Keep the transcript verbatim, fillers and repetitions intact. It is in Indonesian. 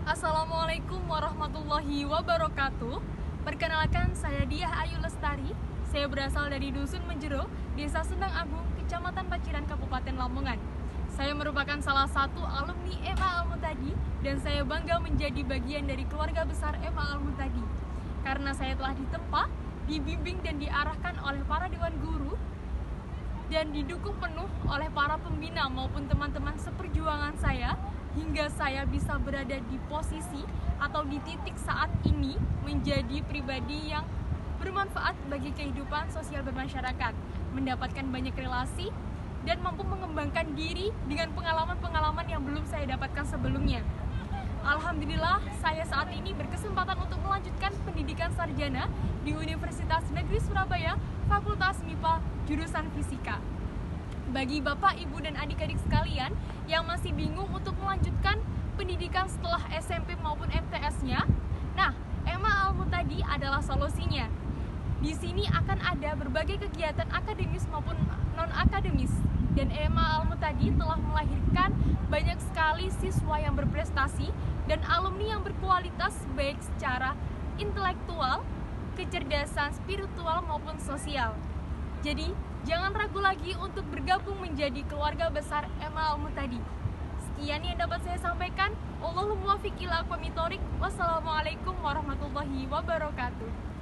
Assalamualaikum warahmatullahi wabarakatuh. Perkenalkan, saya Diah Ayu Lestari. Saya berasal dari Dusun Menjero, Desa Sendang Agung, Kecamatan Paciran, Kabupaten Lamongan. Saya merupakan salah satu alumni M A Al-Muhtadi dan saya bangga menjadi bagian dari keluarga besar M A Al-Muhtadi. Karena saya telah ditempa, dibimbing dan diarahkan oleh para dewan guru dan didukung penuh oleh para pembina maupun teman-teman seperjuangan saya, hingga saya bisa berada di posisi atau di titik saat ini menjadi pribadi yang bermanfaat bagi kehidupan sosial bermasyarakat, mendapatkan banyak relasi, dan mampu mengembangkan diri dengan pengalaman-pengalaman yang belum saya dapatkan sebelumnya. Alhamdulillah, saya saat ini berkesempatan untuk melanjutkan pendidikan sarjana di Universitas Negeri Surabaya, Fakultas M I P A, jurusan Fisika. Bagi Bapak, Ibu, dan adik-adik sekalian yang masih bingung untuk melanjutkan pendidikan setelah S M P maupun M T S-nya, nah, M A Al-Muhtadi adalah solusinya. Di sini akan ada berbagai kegiatan akademis maupun non-akademis, dan M A Al-Muhtadi telah melahirkan banyak sekali siswa yang berprestasi dan alumni yang berkualitas baik secara intelektual, kecerdasan spiritual maupun sosial. Jadi, jangan ragu lagi untuk bergabung menjadi keluarga besar M A Al-Muhtadi. Sekian yang dapat saya sampaikan. Allahumma muwaffiq ila aqwamit thoriq. Wassalamualaikum warahmatullahi wabarakatuh.